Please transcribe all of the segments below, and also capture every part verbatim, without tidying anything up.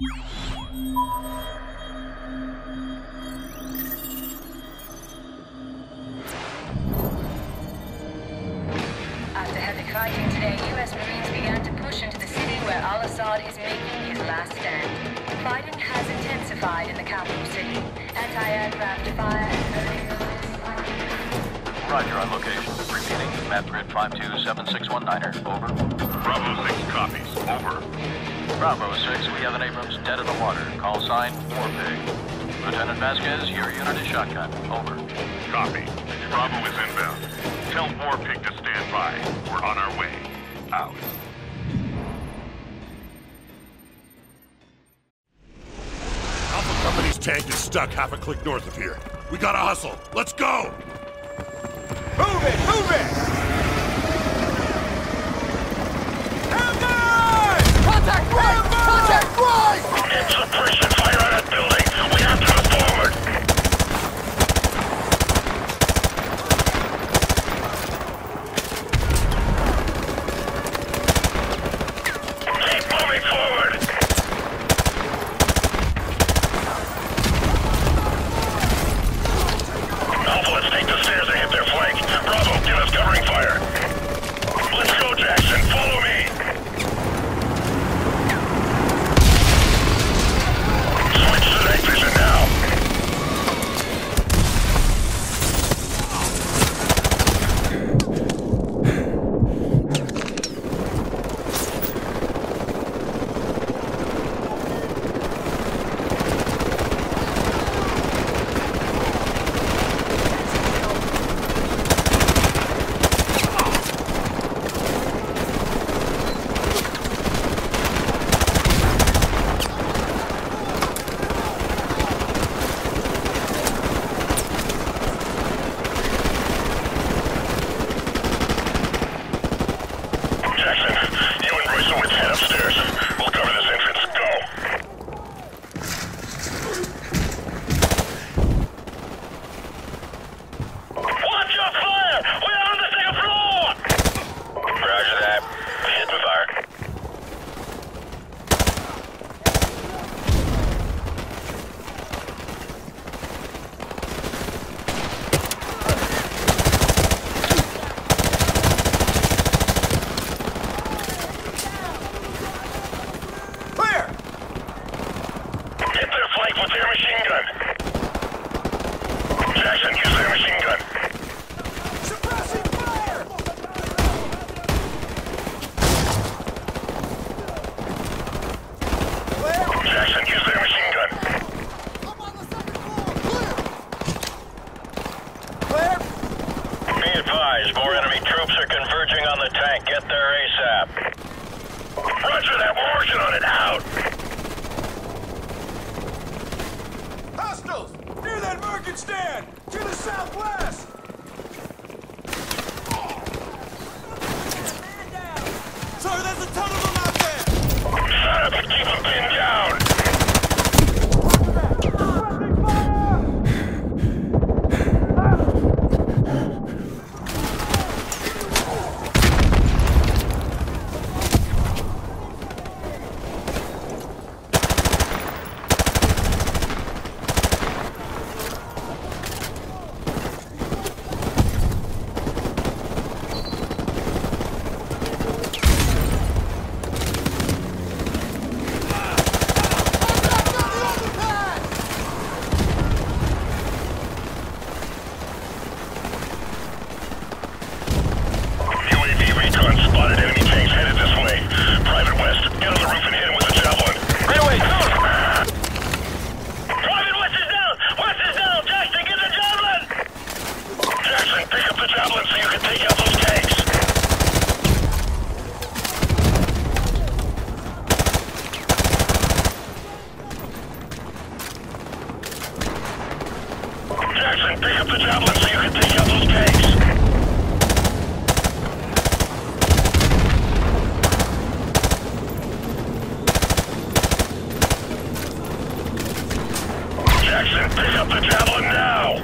After heavy fighting today, U S Marines began to push into the city where Al-Assad is making his last stand. Fighting has intensified in the capital city. Anti-aircraft fire and early... Roger on location. Repeating, map grid five two seven six one niner. Over. Bravo six copies. Over. Bravo six, we have an Abrams dead in the water. Call sign, Warpig. Lieutenant Vasquez, your unit is shotgun. Over. Copy. Bravo is inbound. Tell Warpig to stand by. We're on our way. Out. Alpha Company's tank is stuck half a click north of here. We gotta hustle. Let's go! Move it! Move it! Contact right! Contact right! Get suppression fire on that building! We have to move forward! Keep moving forward! Alpha, let's take the stairs and hit their flank. Bravo, give us covering fire. Let's go, Jackson. Follow me. Switch to night vision now. More enemy troops are converging on the tank. Get there ASAP. Roger that. We're working on it. Out. Hostiles! Near that market stand! To the southwest! Sorry, there's a ton of them out there! Shut up and keep them pinned down! Pick up the javelin so you can take out those tanks. Jackson, pick up the javelin now.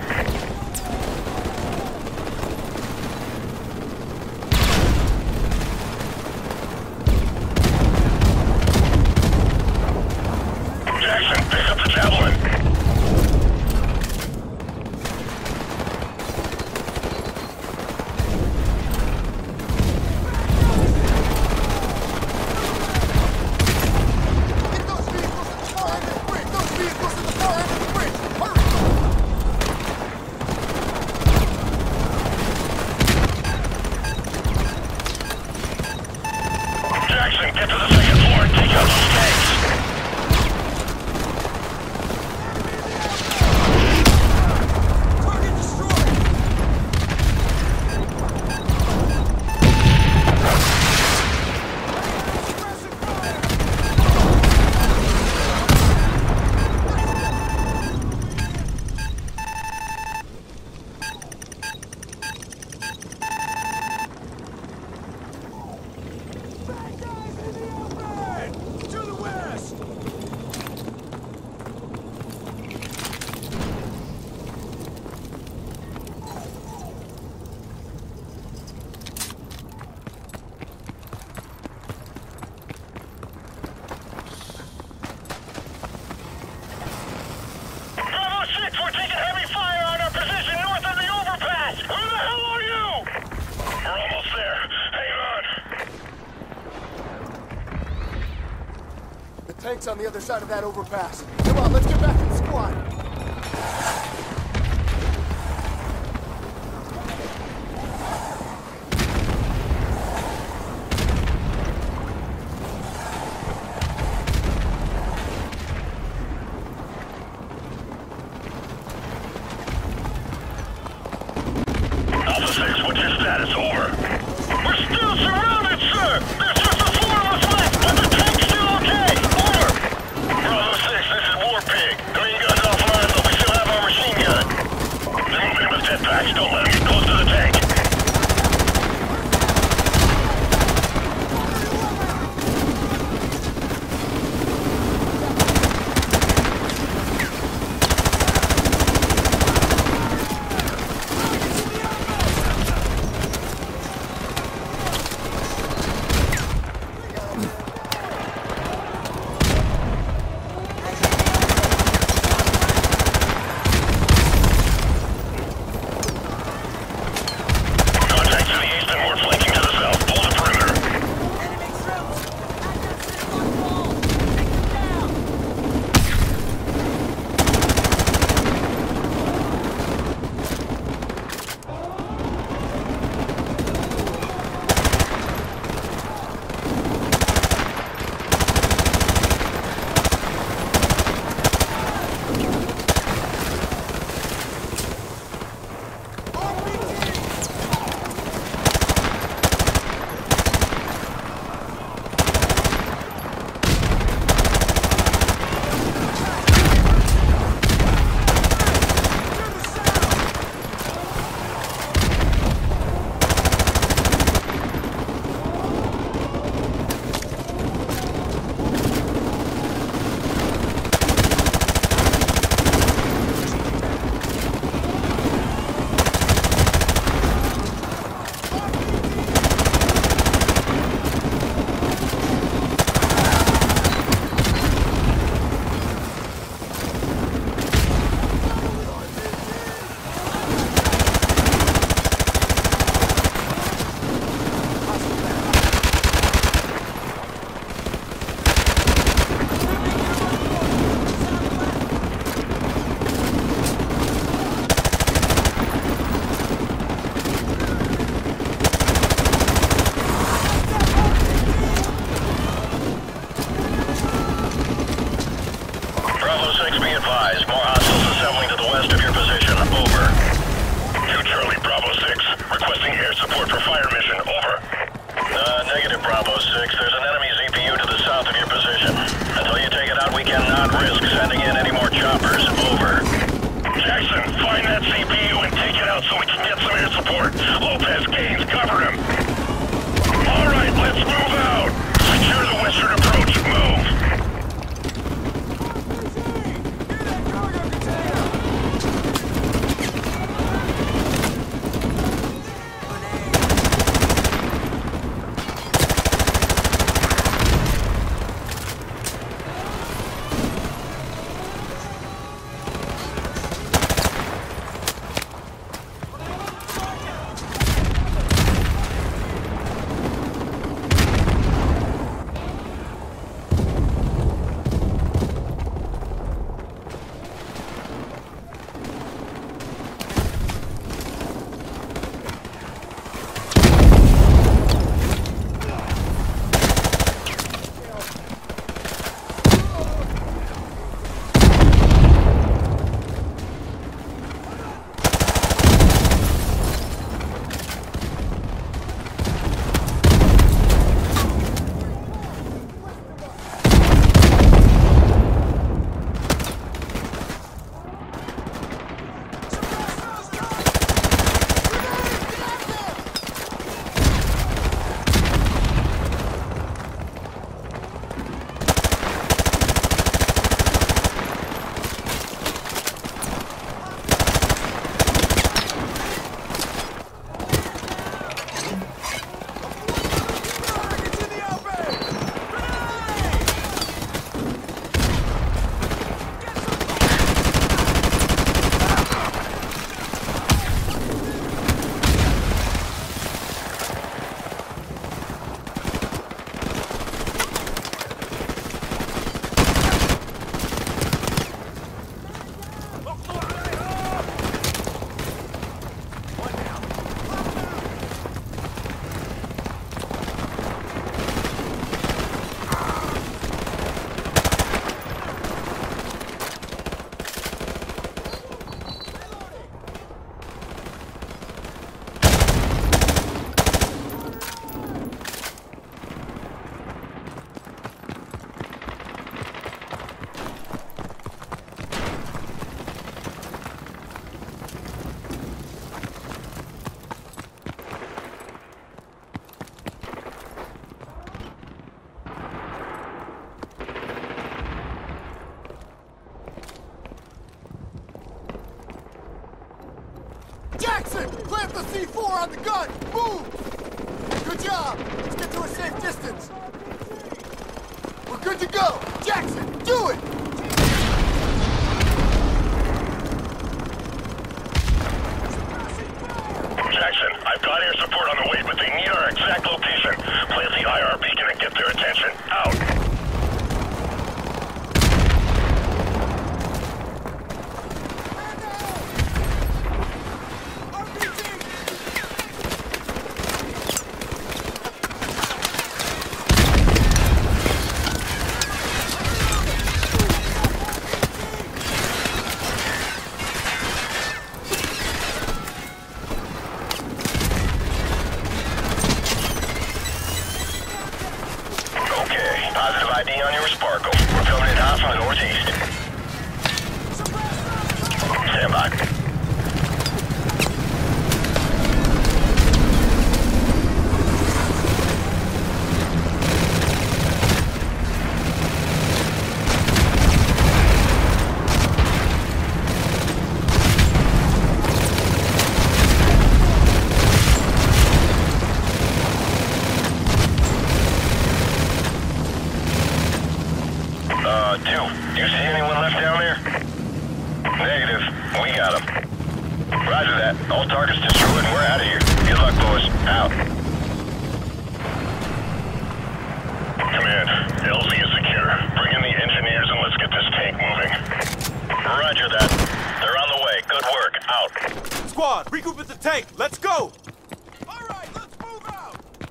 The tank's on the other side of that overpass. Come on, let's get back to the squad. Alpha six, what's your status? Over. We're still surrounded, sir! There's just the four of us left, but the tank's still okay! Over! Bravo six, this is War Pig. Green gun's offline, but we still have our machine gun. They're moving in with jetpacks. Don't let them get close to the tank. Jackson! Plant the C four on the gun! Move! Good job! Let's get to a safe distance. We're good to go! Jackson, do it! Jackson, I've got air support on the way, but they need our exact location. Plant the I R beacon and get their attention. Out! Positive I D on your Sparkle. We're coming in hot from the northeast. Stand by. Uh, two. Do you see anyone left down there? Negative. We got them. Roger that. All targets destroyed and we're out of here. Good luck, boys. Out. Command, L Z is secure. Bring in the engineers and let's get this tank moving. Roger that. They're on the way. Good work. Out. Squad, regroup at the tank. Let's go! All right, let's move out!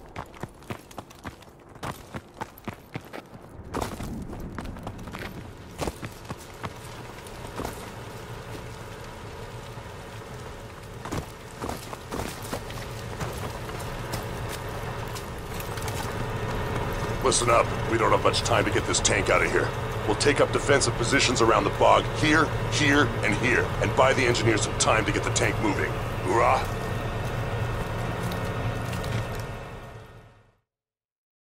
Listen up. We don't have much time to get this tank out of here. We'll take up defensive positions around the bog here, here, and here, and buy the engineers some time to get the tank moving. Hoorah!